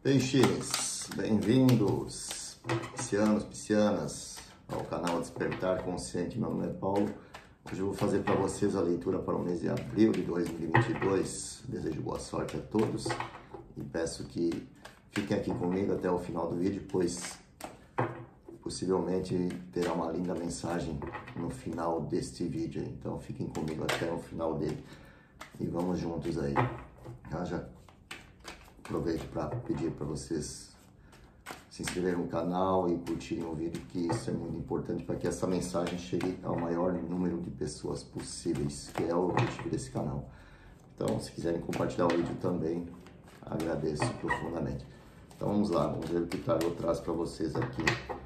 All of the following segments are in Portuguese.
Peixes, bem-vindos, piscianos, piscianas, ao canal Despertar Consciente. Meu nome é Paulo. Hoje eu vou fazer para vocês a leitura para o mês de abril de 2022. Desejo boa sorte a todos e peço que fiquem aqui comigo até o final do vídeo, pois possivelmente terá uma linda mensagem no final deste vídeo. Então fiquem comigo até o final dele e vamos juntos aí. Já aproveito para pedir para vocês se inscreverem no canal e curtirem o vídeo, que isso é muito importante para que essa mensagem chegue ao maior número de pessoas possíveis, que é o objetivo desse canal. Então, se quiserem compartilhar o vídeo também, agradeço profundamente. Então vamos lá, vamos ver o que o tarô traz para vocês aqui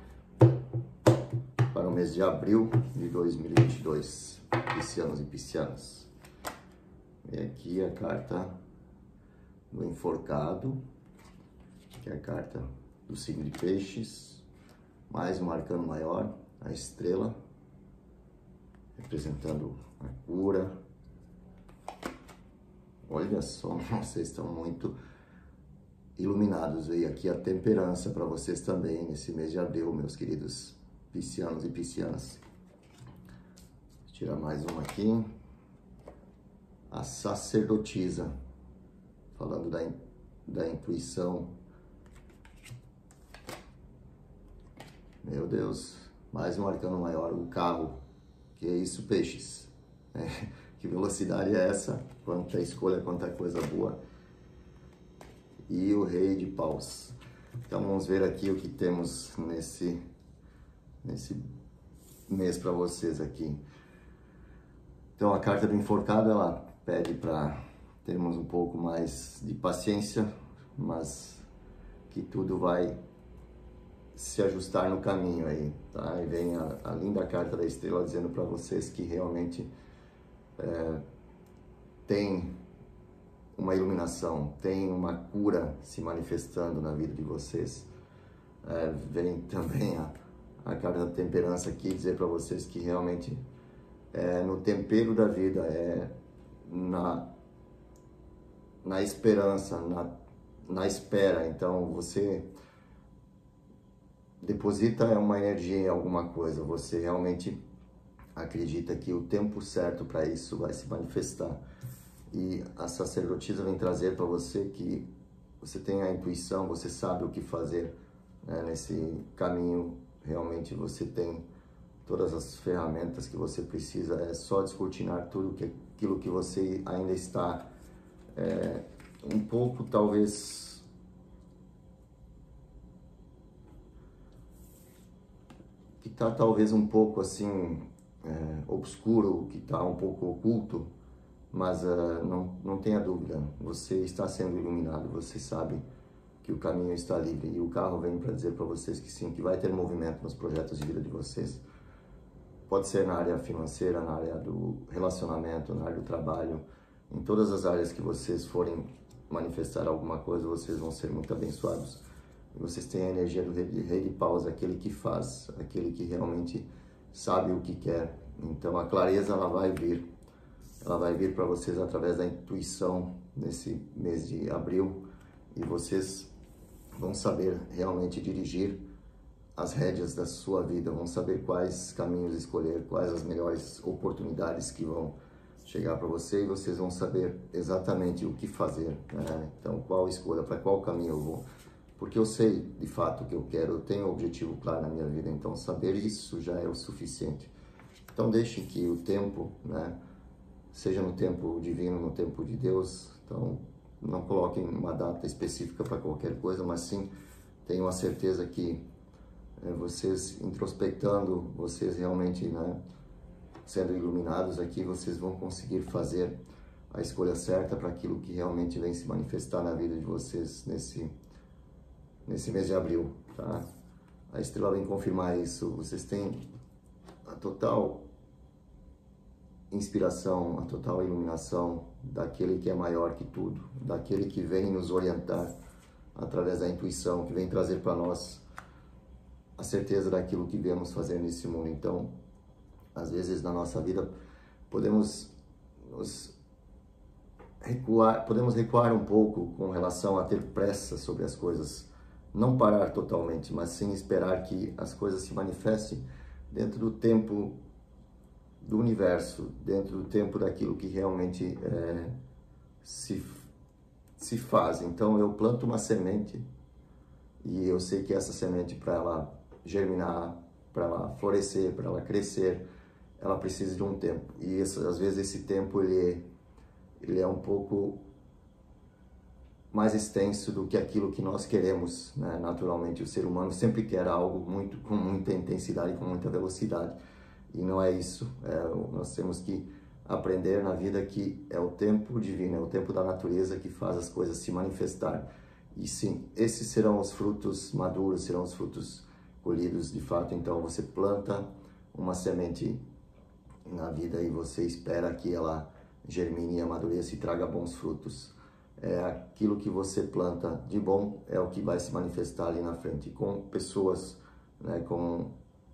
para o mês de abril de 2022, piscianos e piscianas. E aqui a carta do enforcado, que é a carta do signo de peixes, mais um arcano maior, a estrela, representando a cura. Olha só, vocês estão muito iluminados. E aqui a temperança para vocês também nesse mês de abril, meus queridos piscianos e piscianas. Vou tirar mais uma aqui, a sacerdotisa, falando da intuição. Meu Deus, mais um arcano maior, o carro. Que é isso, peixes? Que velocidade é essa? Quanta escolha, quanta coisa boa. E o rei de paus. Então vamos ver aqui o que temos nesse mês para vocês aqui. Então a carta do enforcado, ela pede para termos um pouco mais de paciência, mas que tudo vai se ajustar no caminho aí, tá? E vem a linda carta da estrela dizendo para vocês que realmente tem uma iluminação, tem uma cura se manifestando na vida de vocês. Vem também a carta da temperança aqui dizer para vocês que realmente no tempero da vida, na esperança, na espera. Então você deposita uma energia em alguma coisa, você realmente acredita que o tempo certo para isso vai se manifestar. E a sacerdotisa vem trazer para você que você tem a intuição, você sabe o que fazer, né? Nesse caminho. Realmente você tem todas as ferramentas que você precisa, é só descortinar tudo aquilo que você ainda está um pouco, talvez, que está talvez um pouco assim, obscuro, que está um pouco oculto, mas não tenha dúvida, você está sendo iluminado, você sabe que o caminho está livre. E o carro vem para dizer para vocês que sim, que vai ter movimento nos projetos de vida de vocês. Pode ser na área financeira, na área do relacionamento, na área do trabalho, em todas as áreas que vocês forem manifestar alguma coisa, vocês vão ser muito abençoados. E vocês têm a energia do rei de paus, aquele que faz, aquele que realmente sabe o que quer. Então a clareza, ela vai vir para vocês através da intuição nesse mês de abril, e vocês vão saber realmente dirigir as rédeas da sua vida, vão saber quais caminhos escolher, quais as melhores oportunidades que vão chegar para você, e vocês vão saber exatamente o que fazer, né? Então, qual escolha, para qual caminho eu vou, porque eu sei de fato o que eu quero, eu tenho um objetivo claro na minha vida, então saber isso já é o suficiente. Então deixem que o tempo, né, seja no tempo divino, no tempo de Deus. Então não coloquem uma data específica para qualquer coisa, mas sim tenham a certeza que vocês introspectando, vocês realmente, né, sendo iluminados aqui, vocês vão conseguir fazer a escolha certa para aquilo que realmente vem se manifestar na vida de vocês nesse mês de abril, tá? A estrela vem confirmar isso. Vocês têm a total inspiração, a total iluminação daquele que é maior que tudo, daquele que vem nos orientar através da intuição, que vem trazer para nós a certeza daquilo que viemos fazer nesse mundo. Então, às vezes na nossa vida podemos nos podemos recuar um pouco com relação a ter pressa sobre as coisas. Não parar totalmente, mas sim esperar que as coisas se manifestem dentro do tempo do universo, dentro do tempo daquilo que realmente se faz. Então eu planto uma semente e eu sei que essa semente, para ela germinar, para ela florescer, para ela crescer, ela precisa de um tempo. E às vezes esse tempo ele é um pouco mais extenso do que aquilo que nós queremos, né? Naturalmente, o ser humano sempre quer algo com muita intensidade, com muita velocidade. E não é isso. Nós temos que aprender na vida que é o tempo divino, é o tempo da natureza que faz as coisas se manifestar. E sim, esses serão os frutos maduros, serão os frutos colhidos de fato. Então você planta uma semente na vida e você espera que ela germine, amadureça e traga bons frutos. Aquilo que você planta de bom é o que vai se manifestar ali na frente, com pessoas, né, com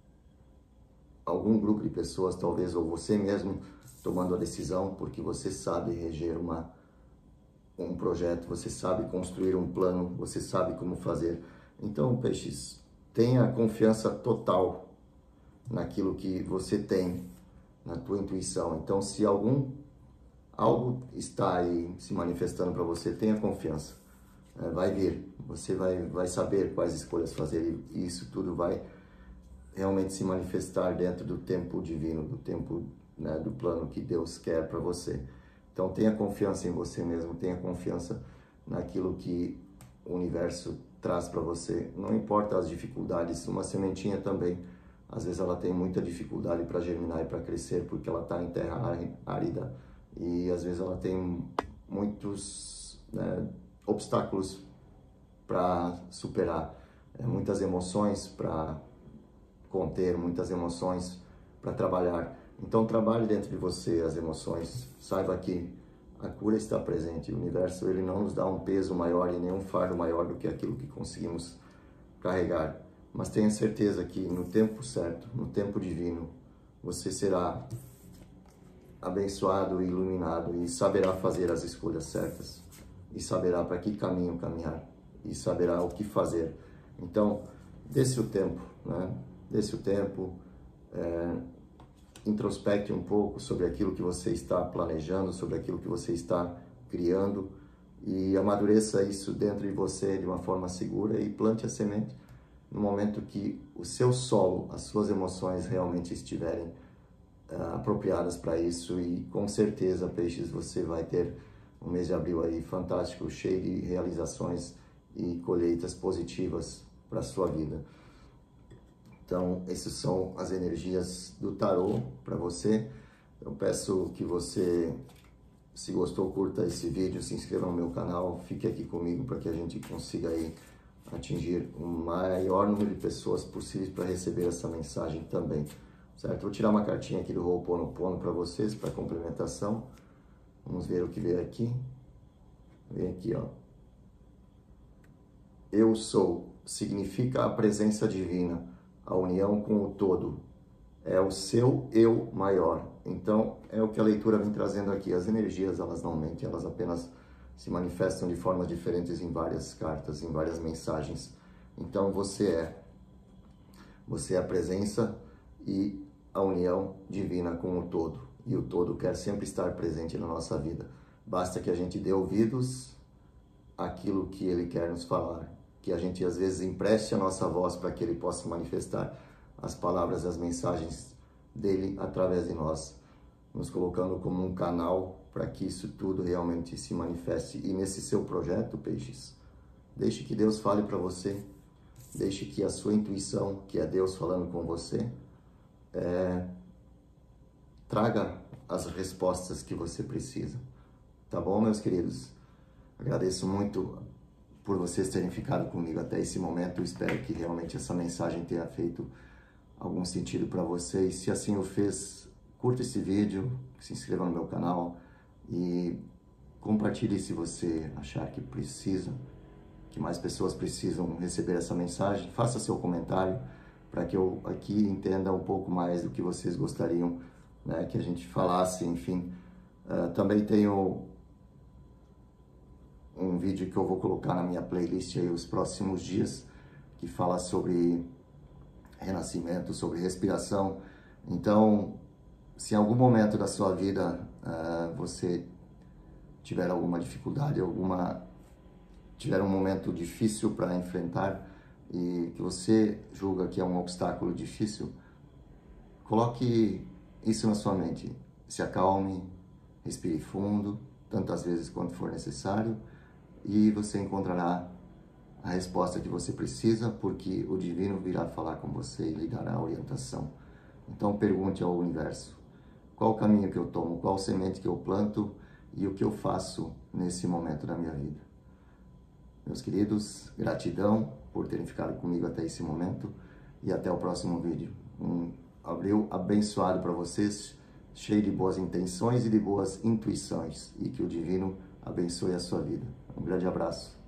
algum grupo de pessoas, talvez, ou você mesmo tomando a decisão, porque você sabe reger um projeto, você sabe construir um plano, você sabe como fazer. Então, peixes, tenha confiança total naquilo que você tem, na tua intuição. Então, se algo está aí se manifestando para você, tenha confiança. Vai vir, você vai saber quais escolhas fazer e isso tudo vai realmente se manifestar dentro do tempo divino, do tempo, né, do plano que Deus quer para você. Então tenha confiança em você mesmo, tenha confiança naquilo que o universo traz para você. Não importa as dificuldades, uma sementinha também, às vezes ela tem muita dificuldade para germinar e para crescer, porque ela está em terra árida e às vezes ela tem muitos, né, obstáculos para superar, muitas emoções para conter, muitas emoções para trabalhar. Então trabalhe dentro de você as emoções, saiba que a cura está presente. O universo ele não nos dá um peso maior e nenhum fardo maior do que aquilo que conseguimos carregar. Mas tenha certeza que no tempo certo, no tempo divino, você será abençoado e iluminado e saberá fazer as escolhas certas e saberá para que caminho caminhar e saberá o que fazer. Então, dê-se o tempo, né? Dê-se o tempo, introspecte um pouco sobre aquilo que você está planejando, sobre aquilo que você está criando e amadureça isso dentro de você de uma forma segura e plante a semente no momento que o seu solo, as suas emoções realmente estiverem apropriadas para isso e com certeza, peixes, você vai ter um mês de abril aí fantástico, cheio de realizações e colheitas positivas para a sua vida. Então, essas são as energias do tarô para você. Eu peço que você, se gostou, curta esse vídeo, se inscreva no meu canal, fique aqui comigo para que a gente consiga aí atingir o maior número de pessoas possíveis para receber essa mensagem também, certo? Vou tirar uma cartinha aqui do Ho'oponopono para vocês, para complementação. Vamos ver o que veio aqui. Vem aqui, ó. Eu sou significa a presença divina, a união com o todo. É o seu eu maior. Então, é o que a leitura vem trazendo aqui. As energias, elas não mentem, elas apenas se manifestam de formas diferentes em várias cartas, em várias mensagens. Então, você é a presença e a união divina com o todo. E o todo quer sempre estar presente na nossa vida. Basta que a gente dê ouvidos àquilo que ele quer nos falar. Que a gente, às vezes, empreste a nossa voz para que ele possa manifestar as palavras, as mensagens dele através de nós, nos colocando como um canal para que isso tudo realmente se manifeste. E nesse seu projeto, peixes, deixe que Deus fale para você, deixe que a sua intuição, que é Deus falando com você, traga as respostas que você precisa. Tá bom, meus queridos? Agradeço muito por vocês terem ficado comigo até esse momento. Eu espero que realmente essa mensagem tenha feito algum sentido para vocês. Se assim o fez, curta esse vídeo, se inscreva no meu canal e compartilhe se você achar que precisa, que mais pessoas precisam receber essa mensagem. Faça seu comentário para que eu aqui entenda um pouco mais do que vocês gostariam, né, que a gente falasse, enfim. Também tenho um vídeo que eu vou colocar na minha playlist aí os próximos dias, que fala sobre renascimento, sobre respiração. Então, se em algum momento da sua vida você tiver alguma dificuldade, tiver um momento difícil para enfrentar e que você julga que é um obstáculo difícil, coloque isso na sua mente. Se acalme, respire fundo, tantas vezes quanto for necessário, e você encontrará a resposta que você precisa, porque o Divino virá falar com você e lhe dará orientação. Então pergunte ao universo: qual o caminho que eu tomo, qual semente que eu planto e o que eu faço nesse momento da minha vida. Meus queridos, gratidão por terem ficado comigo até esse momento e até o próximo vídeo. Um abril abençoado para vocês, cheio de boas intenções e de boas intuições, e que o Divino abençoe a sua vida. Um grande abraço.